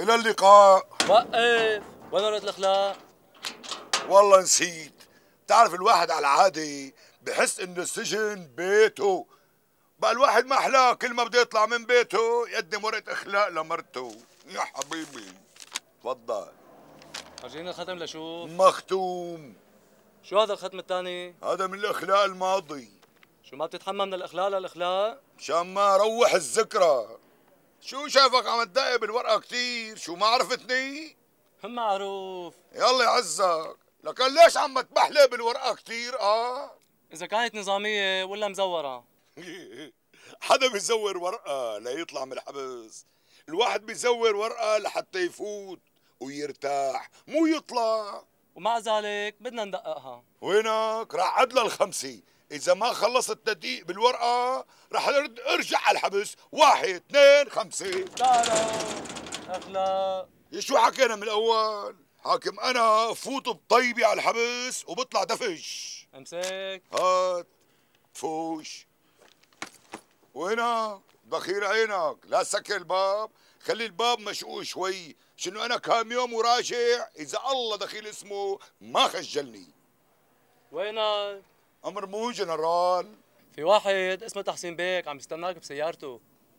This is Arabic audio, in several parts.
إلى اللقاء. وقف، وين ورقة الأخلاق؟ والله نسيت. بتعرف الواحد على العادي بحس إنه السجن بيته، بقى الواحد ما أحلاه كل ما بده يطلع من بيته يقدم ورقة أخلاق لمرته. يا حبيبي تفضل. ورجيني الختم لشوف. مختوم. شو هذا الختم الثاني؟ هذا من الأخلاق الماضي. شو ما بتتحمى من الأخلاق للأخلاق؟ مشان ما روح الذكرى. شو شافك عم تدقق بالورقة كتير؟ شو ما عرفتني؟ هم معروف. يلا يعزك، لكن ليش عم تبحلق بالورقة كتير؟ إذا كانت نظامية ولا مزورة؟ حدا بيزور ورقة ليطلع من الحبس؟ الواحد بيزور ورقة لحتى يفوت ويرتاح، مو يطلع. ومع ذلك بدنا ندققها. وينك؟ راح عدل الخمسة، إذا ما خلص التدقيق بالورقة راح ارجع على الحبس. 1 2 5. تعالوا أخلاق. شو حكينا من الأول؟ حاكم أنا فوت بطيبي على الحبس وبطلع دفش. امسك. هات فوش. وينك؟ بخير عينك، لا تسكر الباب، خلي الباب مشقوق شوي، شنو أنا كام يوم وراجع إذا الله دخيل اسمه ما خجلني. وينك؟ أمر مو جنرال. في واحد اسمه تحسين بيك عم يستناك بسيارته.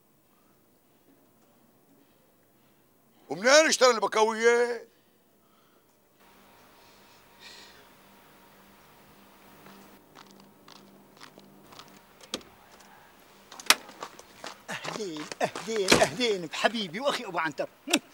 ومنين اشترى البكوية؟ أهلين أهلين أهلين بحبيبي وأخي أبو عنتر.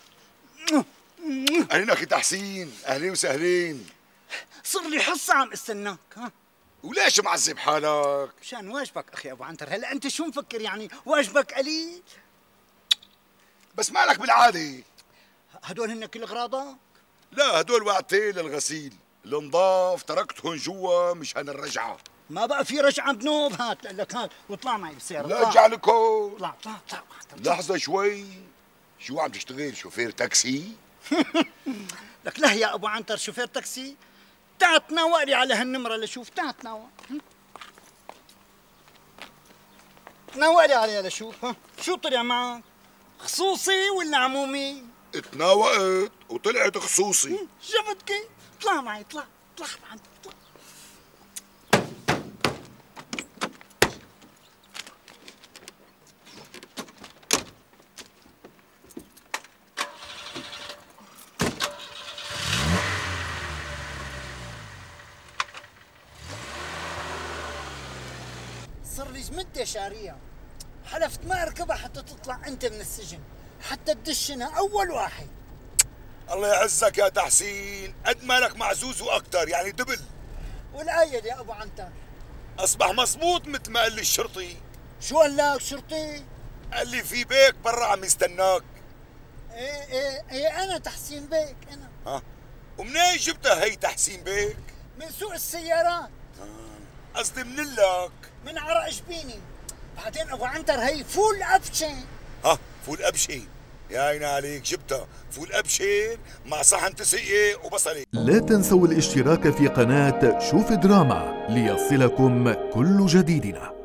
أهلين أخي تحسين، أهلين وسهلين. صار لي حصة عم استناك. وليش معذب حالك؟ مشان واجبك أخي أبو عنتر. هلا أنت شو مفكر يعني واجبك قليل؟ بس مالك بالعادة. هدول هن كل أغراضك؟ لا، هدول وعدتين للغسيل النضاف تركتهم جوا مشان الرجعة. ما بقى في رجعة بنوب. هات لك هات واطلع معي بالسيارة. لا ارجع لكم. اطلع اطلع اطلع. لحظة شوي، شو عم تشتغل؟ شوفير تاكسي؟ لك لا يا أبو عنتر شوفير تاكسي. تعال تناولي على هالنمرة لشوف. تعال تناول. تناولي عليها لشوف. شو طلع معك؟ خصوصي ولا عمومي؟ اتناوقت وطلعت خصوصي. شفت كيف؟ اطلع معي اطلع اطلع عنك اطلع. صار لي مدة شارية، حلفت ما اركبها حتى تطلع انت من السجن، حتى تدشنا اول واحد. الله يعزك يا تحسين، قد مالك معزوز واكثر، يعني دبل. والآية يا ابو عنتر اصبح مزبوط مثل ما قال لي الشرطي. شو قال لك شرطي؟ قال لي في بيك برا عم يستناك. ايه انا تحسين بيك انا. ومنين جبتها هي تحسين بيك؟ من سوق السيارات. قصدي من لك؟ من عرق جبيني. بعدين ابو عنتر هي فول ابشن. فول ابشن، يا عيني عليك، جبتها فول ابشر مع صحن تسقية وبصلة. لا تنسوا الاشتراك في قناة شوف دراما ليصلكم كل جديدنا.